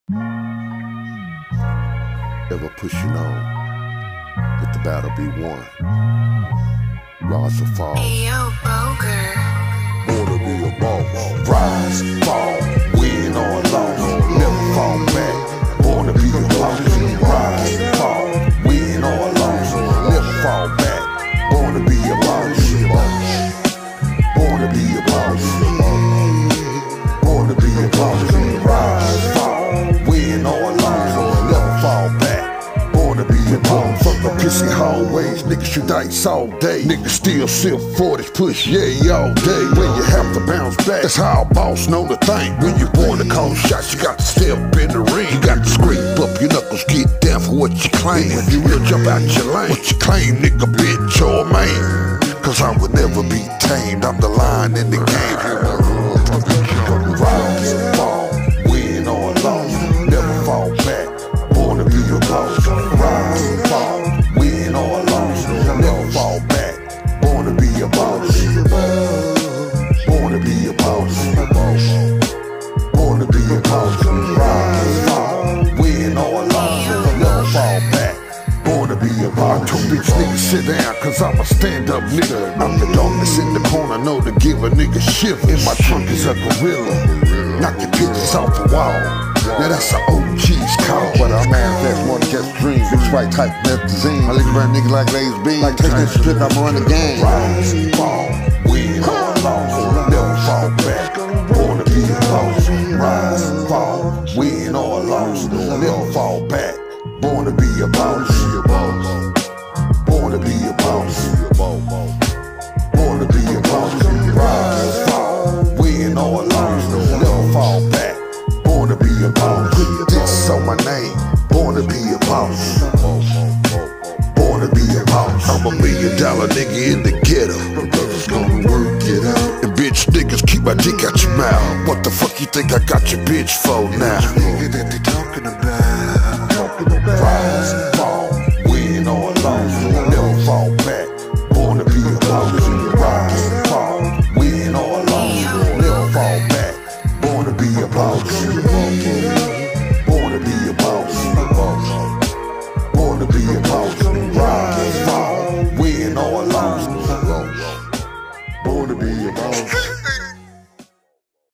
Ever pushing on, let the battle be won. Rise or fall. Ayo, Boger. Born to be a boss. Rise, fall, win or lose. Never fall back. Born to be a boss. Rise, fall, win or lose. Never fall back. Born to be a boss. Born to be a boss. Born to be a boss. Rise, fall, win or lose. Never fall back. Born to be a boss. From the pissy hallways, niggas shoot dice all day. Niggas still sip 40s, push yay all day. When you have to bounce back, that's how a boss know the thing. When you're born to call shots, you got to step in the ring. You got to scrape up your knuckles, get down for what you claim. If you will jump out your lane, what you claim, nigga, bitch or man. Cause I would never be tamed, I'm the lion in the game. Rise, fall, win or lose, never fall back. Born to be a boss. Rise, fall, win or lose, never fall back. Born to be a boss. Born to be a boss. Born to be a boss. Rise, fall, win or lose, never fall back. Born to be a boss. I told bitch niggas sit down, cause I'm a stand-up nigga. I'm the darkness in the corner, know to give a nigga shift. In my trunk is a gorilla, knock your pictures off the wall. Now that's an OG's call. But I manifest more than just dreams. Bitch right type methazine. I lick around niggas like Lays Bean. Like taking this strip, I'ma run the game. Rise, fall, win or lose, never fall back. Born to be a boss. Rise, fall, win or lose, never fall back. Born to be a boss. Born to be a boss. Born to be a boss. Rise, fall, win or lose, never fall back. Born to be a boss. Put this on my name. Born to be a boss. Born to be a boss. I'm $1 million nigga in the ghetto. My brother's gonna work it out. And bitch niggas keep my dick out your mouth. What the fuck you think I got your bitch for now? Nigga that they talking about. Rise, fall, win or lose, never fall back. Born to be a boss. Rise,